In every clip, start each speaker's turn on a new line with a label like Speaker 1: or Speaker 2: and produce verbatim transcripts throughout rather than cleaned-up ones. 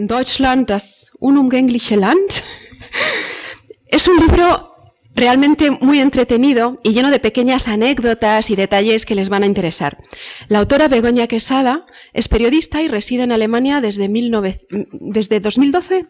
Speaker 1: Deutschland, das unumgängliche Land. Es un libro realmente muy entretenido y lleno de pequeñas anécdotas y detalles que les van a interesar. La autora Begoña Quesada es periodista y reside en Alemania desde, mil novecientos, desde dos mil doce,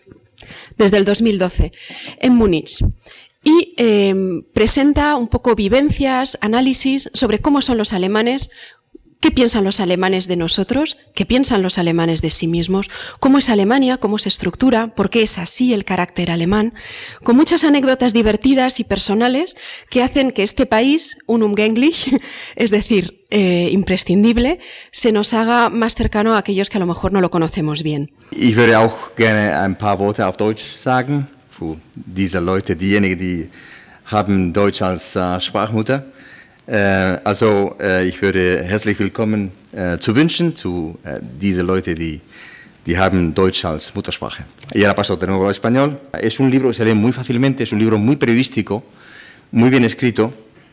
Speaker 1: desde el dos mil doce, en Múnich. Y eh, presenta un poco vivencias, análisis sobre cómo son los alemanes, qué piensan los alemanes de nosotros, qué piensan los alemanes de sí mismos, cómo es Alemania, cómo se estructura, por qué es así el carácter alemán, con muchas anécdotas divertidas y personales que hacen que este país, unumgänglich, es decir, eh, imprescindible, se nos haga más cercano a aquellos que a lo mejor no lo conocemos bien.
Speaker 2: Ich würde auch gerne ein paar Worte auf Deutsch sagen, für diese Leute, diejenigen, die haben Deutsch als uh, Sprachmutter. Äh, also äh, ich würde herzlich willkommen äh, zu wünschen zu äh, diese Leute, die, die haben Deutsch als Muttersprache. Y ahora paso de nuevo al español. Es un libro que se lee muy fácilmente, es un libro muy periodístico, muy bien escrito,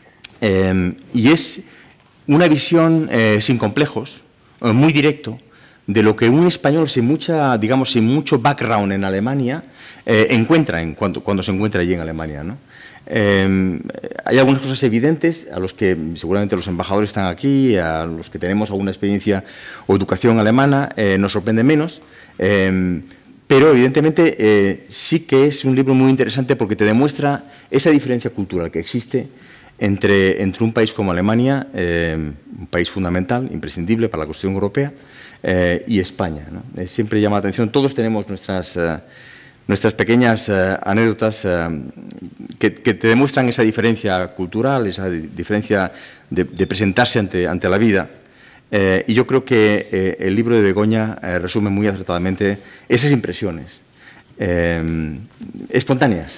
Speaker 2: eh, y es una visión eh, sin complejos, eh, muy directo, de lo que un español sin mucha, digamos, sin mucho background en Alemania eh, encuentra en cuando, cuando se encuentra allí en Alemania, ¿no? Eh, hay algunas cosas evidentes a los que seguramente los embajadores están aquí, a los que tenemos alguna experiencia o educación alemana, eh, nos sorprende menos, eh, pero evidentemente eh, sí que es un libro muy interesante porque te demuestra esa diferencia cultural que existe entre, entre un país como Alemania, eh, un país fundamental, imprescindible para la cuestión europea, eh, y España, ¿no? Eh, siempre llama la atención, todos tenemos nuestras... Eh, Nuestras pequeñas uh, anécdotas uh, que, que te demuestran esa diferencia cultural, esa diferencia de, de presentarse ante, ante la vida. Eh, y yo creo que eh, el libro de Begoña eh, resume muy acertadamente esas impresiones, eh, espontáneas,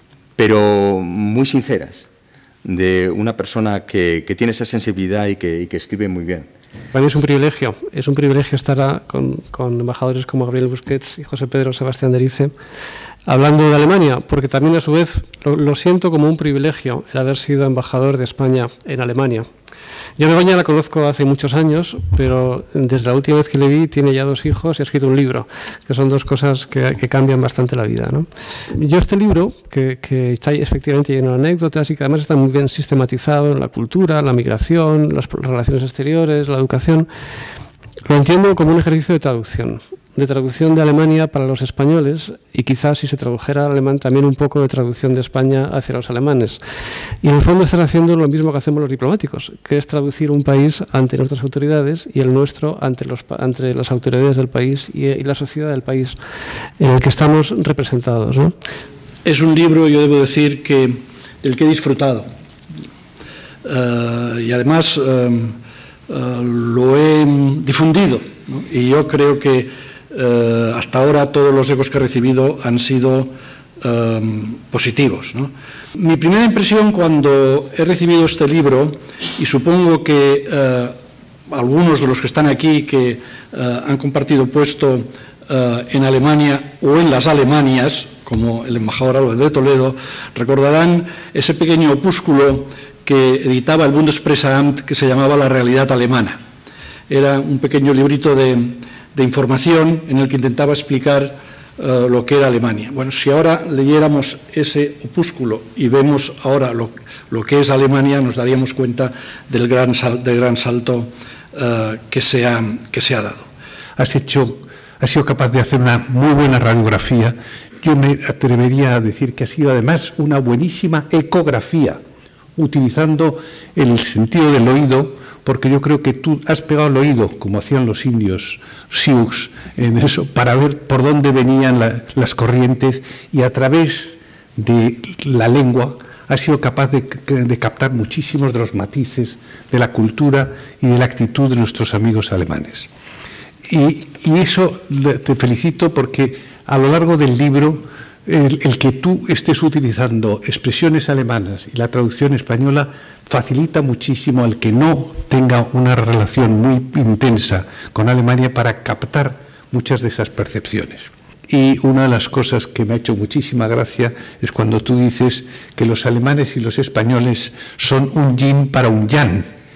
Speaker 2: pero muy sinceras, de una persona que, que tiene esa sensibilidad y que, y que escribe muy bien.
Speaker 3: Para mí es un privilegio, es un privilegio estar con, con embajadores como Gabriel Busquets y José Pedro Sebastián Derice hablando de Alemania, porque también a su vez lo, lo siento como un privilegio el haber sido embajador de España en Alemania. Yo a Begoña la conozco hace muchos años, pero desde la última vez que le vi tiene ya dos hijos y ha escrito un libro, que son dos cosas que, que cambian bastante la vida, ¿no? Yo este libro, que, que está efectivamente lleno de anécdotas y que además está muy bien sistematizado en la cultura, la migración, las relaciones exteriores, la educación, lo entiendo como un ejercicio de traducción. de traducción de Alemania para los españoles y quizás si se tradujera al alemán también un poco de traducción de España hacia los alemanes. Y en el fondo están haciendo lo mismo que hacemos los diplomáticos, que es traducir un país ante nuestras autoridades y el nuestro ante, los, ante las autoridades del país y, y la sociedad del país en el que estamos representados, ¿no?
Speaker 4: Es un libro, yo debo decir, que del que he disfrutado. Uh, y además uh, uh, lo he difundido, ¿no? Y yo creo que Uh, hasta ahora todos los ecos que he recibido han sido uh, positivos, ¿no? Mi primera impresión cuando he recibido este libro, y supongo que uh, algunos de los que están aquí que uh, han compartido puesto uh, en Alemania o en las Alemanias, como el embajador Álvarez de Toledo, recordarán ese pequeño opúsculo que editaba el Bundespresseamt que se llamaba La realidad alemana. Era un pequeño librito de de información en el que intentaba explicar uh, lo que era Alemania. Bueno, si ahora leyéramos ese opúsculo y vemos ahora lo, lo que es Alemania, nos daríamos cuenta del gran, sal, del gran salto uh, que, se ha, que se ha dado.
Speaker 5: Has hecho, has sido capaz de hacer una muy buena radiografía. Yo me atrevería a decir que ha sido además una buenísima ecografía, utilizando el sentido del oído, porque yo creo que tú has pegado el oído, como hacían los indios Sioux, en eso, para ver por dónde venían la, las corrientes, y a través de la lengua has sido capaz de, de captar muchísimos de los matices de la cultura y de la actitud de nuestros amigos alemanes. Y, y eso te felicito porque a lo largo del libro El, el que tú estés utilizando expresiones alemanas y la traducción española facilita muchísimo al que no tenga una relación muy intensa con Alemania para captar muchas de esas percepciones. Y una de las cosas que me ha hecho muchísima gracia es cuando tú dices que los alemanes y los españoles son un yin para un yang.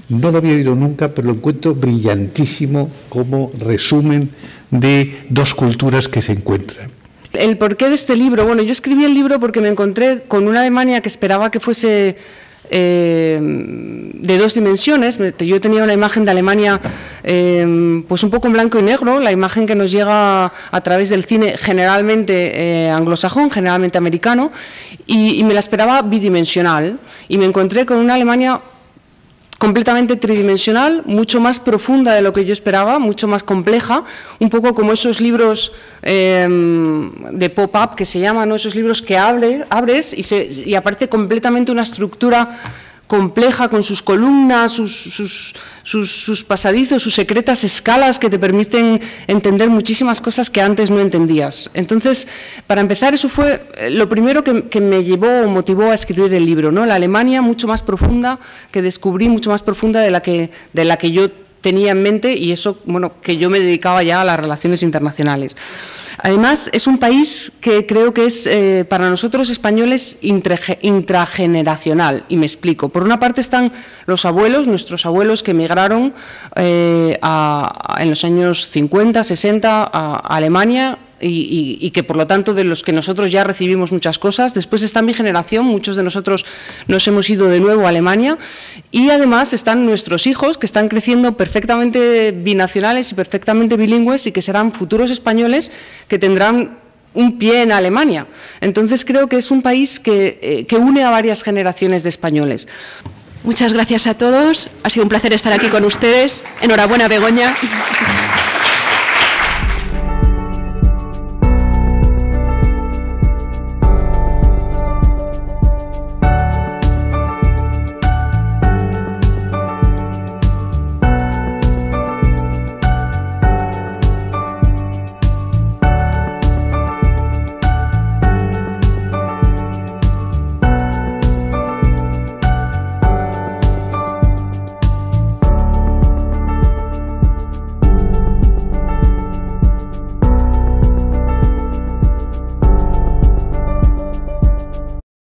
Speaker 5: No lo había oído nunca, pero lo encuentro brillantísimo como resumen de dos culturas que se encuentran.
Speaker 6: El porqué de este libro, bueno, yo escribí el libro porque me encontré con una Alemania que esperaba que fuese eh, de dos dimensiones. Yo tenía una imagen de Alemania eh, pues un poco en blanco y negro, la imagen que nos llega a través del cine generalmente eh, anglosajón, generalmente americano, y, y me la esperaba bidimensional, y me encontré con una Alemania completamente tridimensional, mucho más profunda de lo que yo esperaba, mucho más compleja, un poco como esos libros eh, de pop-up que se llaman, ¿no? Esos libros que abre, abres y, se, y aparece completamente una estructura compleja con sus columnas, sus, sus, sus, sus pasadizos, sus secretas escalas que te permiten entender muchísimas cosas que antes no entendías. Entonces, para empezar, eso fue lo primero que, que me llevó o motivó a escribir el libro, ¿no? La Alemania mucho más profunda, que descubrí mucho más profunda de la que, de la que yo tenía en mente, y eso, bueno, que yo me dedicaba ya a las relaciones internacionales. Además, es un país que creo que es eh, para nosotros españoles intrageneracional, y me explico. Por una parte están los abuelos, nuestros abuelos que emigraron eh, a, a, en los años cincuenta, sesenta a, a Alemania, y, y, y que por lo tanto de los que nosotros ya recibimos muchas cosas. Después está mi generación, muchos de nosotros nos hemos ido de nuevo a Alemania, y además están nuestros hijos que están creciendo perfectamente binacionales y perfectamente bilingües, y que serán futuros españoles que tendrán un pie en Alemania. Entonces creo que es un país que, eh, que une a varias generaciones de españoles.
Speaker 1: Muchas gracias a todos, ha sido un placer estar aquí con ustedes. Enhorabuena, Begoña.